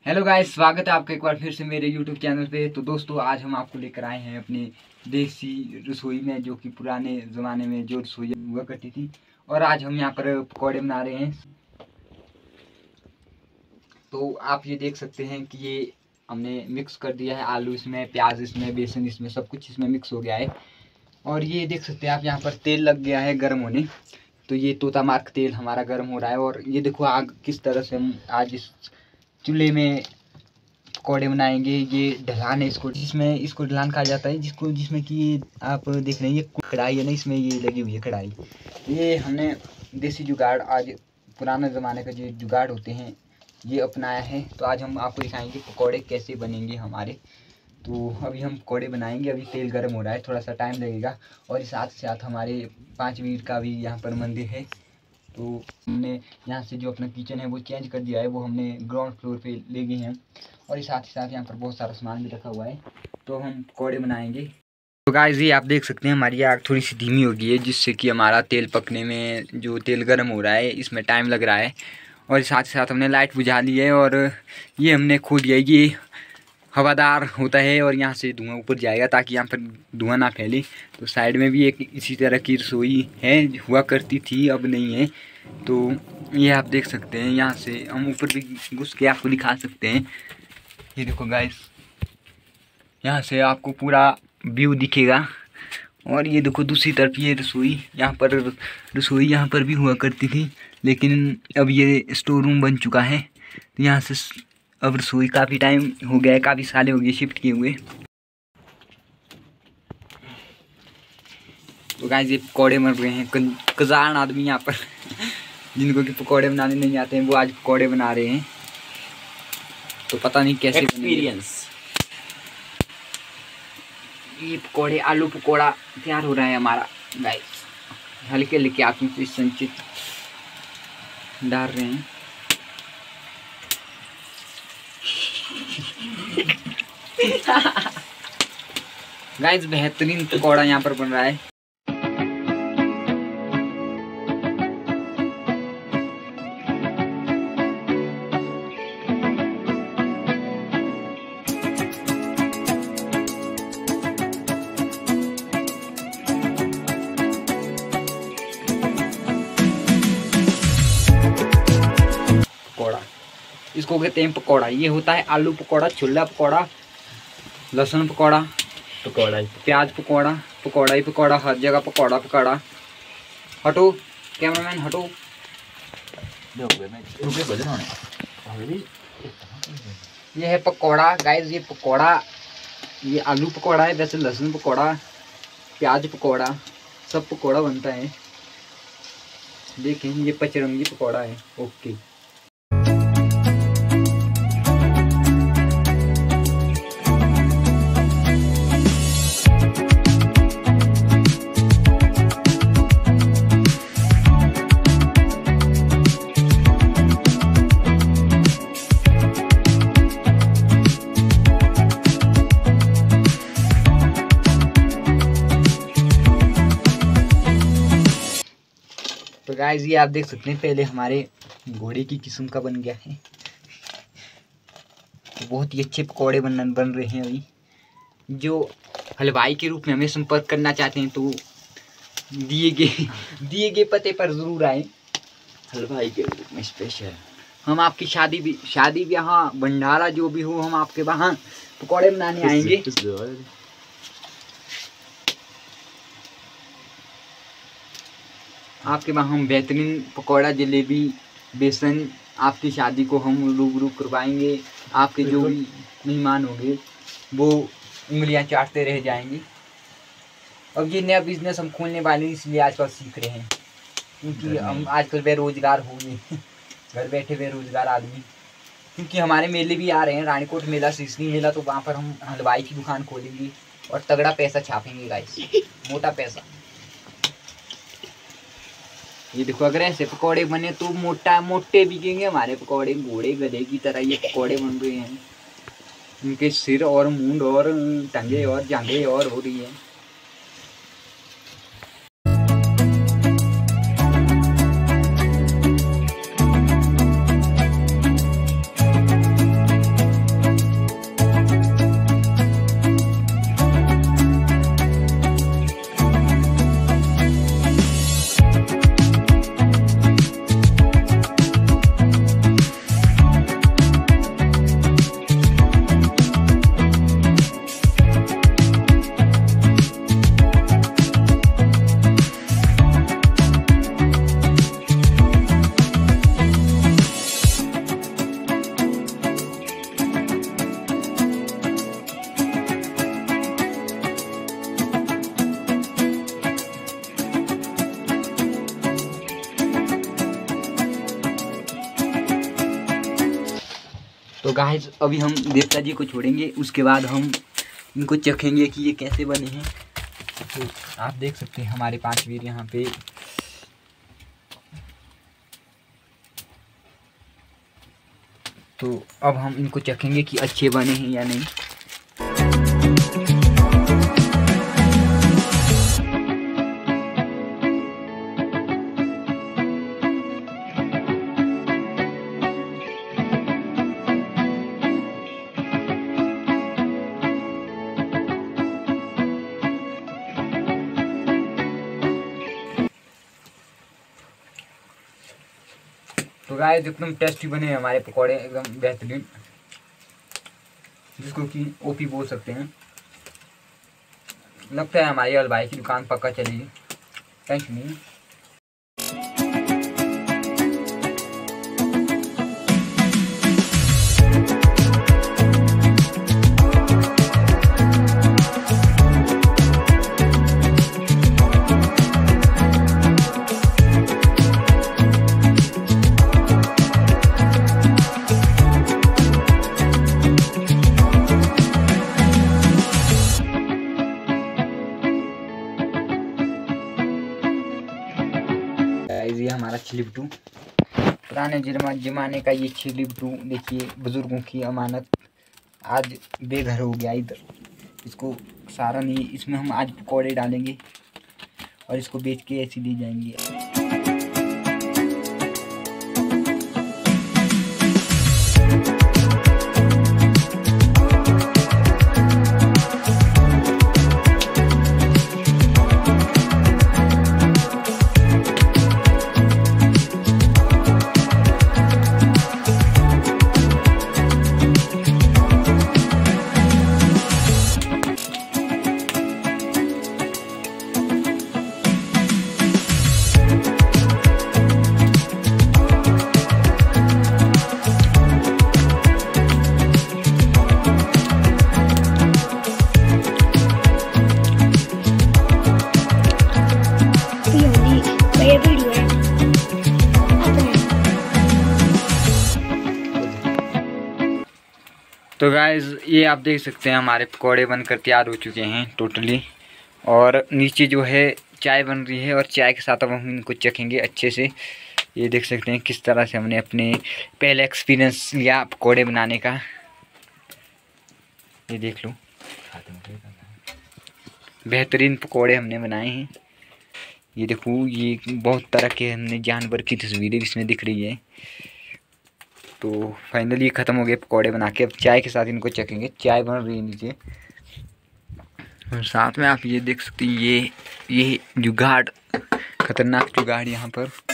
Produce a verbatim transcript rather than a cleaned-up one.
Hello guys, स्वागत है आपका एक बार फिर से मेरे यूट्यूब चैनल पे। तो दोस्तों, आज हम आपको लेकर आए हैं अपनी देसी रसोई में, जो कि पुराने ज़माने में जो रसोई हुआ करती थी। और आज हम यहाँ पर पकौड़े बना रहे हैं। तो आप ये देख सकते हैं कि ये हमने मिक्स कर दिया है, आलू इसमें, प्याज इसमें, बेसन इसमें, सब कुछ इसमें मिक्स हो गया है। और ये देख सकते हैं आप, यहाँ पर तेल लग गया है गर्म होने। तो ये तोता मार्क तेल हमारा गर्म हो रहा है। और ये देखो आग किस तरह से हम आज इस चूल्हे में पकौड़े बनाएंगे। ये ढलान है इसको, जिसमें इसको ढलान कहा जाता है, जिसको जिसमें कि आप देख रहे हैं ये कढ़ाई है ना, इसमें ये लगी हुई है कढ़ाई। ये हमने देसी जुगाड़, आज पुराने ज़माने का जो जुगाड़ होते हैं, ये अपनाया है। तो आज हम आपको दिखाएंगे पकौड़े कैसे बनेंगे हमारे। तो अभी हम पकौड़े बनाएंगे। अभी तेल गर्म हो रहा है, थोड़ा सा टाइम लगेगा। और साथ साथ हमारे पाँच मिनट का भी यहाँ पर मंदिर है। तो हमने यहाँ से जो अपना किचन है वो चेंज कर दिया है, वो हमने ग्राउंड फ्लोर पे ले गए हैं। और साथ ही साथ यहाँ पर बहुत सारा सामान भी रखा हुआ है। तो हम पकौड़े बनाएंगे। तो गाइस, ये आप देख सकते हैं हमारी आग थोड़ी सी धीमी हो गई है, जिससे कि हमारा तेल पकने में, जो तेल गर्म हो रहा है, इसमें टाइम लग रहा है। और साथ ही साथ हमने लाइट बुझा ली है और ये हमने खोल दिया है। ये हवादार होता है और यहाँ से धुआं ऊपर जाएगा, ताकि यहाँ पर धुआं ना फैले। तो साइड में भी एक इसी तरह की रसोई है, हुआ करती थी, अब नहीं है। तो ये आप देख सकते हैं, यहाँ से हम ऊपर भी घुस के आपको दिखा सकते हैं। ये देखो गाइस, यहाँ से आपको पूरा व्यू दिखेगा। और ये देखो दूसरी तरफ ये रसोई, यहाँ पर रसोई यहाँ पर भी हुआ करती थी, लेकिन अब ये स्टोर रूम बन चुका है। तो यहाँ से अब रसोई काफ़ी टाइम हो गया है, काफ़ी साले हो गए शिफ्ट किए हुए। तो गाइस, ये पकौड़े मर रहे हैं। कजान आदमी यहाँ पर जिनको कि पकौड़े बनाने नहीं आते हैं, वो आज पकौड़े बना रहे हैं। तो पता नहीं कैसे एक्सपीरियंस। ये पकौड़े, आलू पकौड़ा तैयार हो रहा है हमारा गाइस। हल्के हल्के आंखों से संचित डाल रहे हैं। गाइस, बेहतरीन पकौड़ा यहाँ पर बन रहा है। पकौड़ा, इसको कहते हैं पकौड़ा। ये होता है आलू पकौड़ा, छोला पकौड़ा, लहसुन पकौड़ा, पकौड़ा प्याज पकौड़ा, पकौड़ा ही पकौड़ा, हर जगह पकौड़ा पकौड़ा। हटो कैमरामैन, हटो। ये है पकौड़ा गाइस। ये पकौड़ा, ये आलू पकौड़ा है, वैसे लहसुन पकौड़ा, प्याज पकौड़ा, सब पकौड़ा बनता है। देखें, ये पचरंगी पकौड़ा है। ओके। तो गाइस, ये आप देख सकते हैं, पहले हमारे घोड़े की किस्म का बन गया है। तो बहुत ही अच्छे पकौड़े बन बन रहे हैं। अभी जो हलवाई के रूप में हमें संपर्क करना चाहते हैं, तो दिए गए दिए गए पते पर जरूर आए। हलवाई के रूप में स्पेशल हम आपकी शादी भी शादी ब्याह भंडारा जो भी हो, हम आपके वहाँ पकौड़े बनाने आएंगे। आपके वहाँ हम बेहतरीन पकौड़ा, जलेबी, बेसन, आपकी शादी को हम रूबरू करवाएंगे। आपके जो भी मेहमान होंगे वो उंगलियां चाटते रह जाएंगे। अब ये नया बिजनेस हम खोलने वाले हैं, इसलिए आजकल सीख रहे हैं, क्योंकि हम आजकल बेरोजगार हो गए घर बैठे बेरोजगार आदमी। क्योंकि हमारे मेले भी आ रहे हैं, रानीकोट मेला, सिसनी मेला। तो वहाँ पर हम हलवाई की दुकान खोलेंगे और तगड़ा पैसा छापेंगे गाइस, मोटा पैसा। ये देखो, अगर ऐसे पकौड़े बने तो मोटा मोटे बिकेंगे हमारे पकौड़े। घोड़े गधे की तरह ये पकौड़े बन रहे हैं। उनके सिर और मूंड और टंगे और जांघें और हो रही है। तो गाइस अभी हम देवता जी को छोड़ेंगे, उसके बाद हम इनको चखेंगे कि ये कैसे बने हैं। तो आप देख सकते हैं हमारे पांच वीर यहाँ पे। तो अब हम इनको चखेंगे कि अच्छे बने हैं या नहीं। तो गाइस एकदम टेस्टी बने हैं हमारे पकौड़े, एकदम बेहतरीन, जिसको कि ओपी बोल सकते हैं। लगता है हमारी हलवाई की दुकान पक्का चलेगी। Thank you. ये हमारा छिलिपटू, पुराने जमाने का ये छिलिपटू देखिए, बुजुर्गों की अमानत आज बेघर हो गया इधर। इसको सारा नहीं, इसमें हम आज पकौड़े डालेंगे और इसको बेच के ऐसे ले जाएंगे। तो गाइस ये आप देख सकते हैं हमारे पकौड़े बनकर तैयार हो चुके हैं टोटली। और नीचे जो है चाय बन रही है और चाय के साथ अब हम इनको चखेंगे अच्छे से। ये देख सकते हैं किस तरह से हमने अपने पहले एक्सपीरियंस लिया पकौड़े बनाने का। ये देख लो, बेहतरीन पकौड़े हमने बनाए हैं। ये देखो, ये बहुत तरह के हमने जानवर की तस्वीरें इसमें दिख रही है। तो फाइनली ख़त्म हो गए पकौड़े बना के। अब चाय के साथ इनको चखेंगे। चाय बन रही है नीचे और साथ में आप ये देख सकते हैं, ये ये जुगाड़, खतरनाक जुगाड़ यहाँ पर।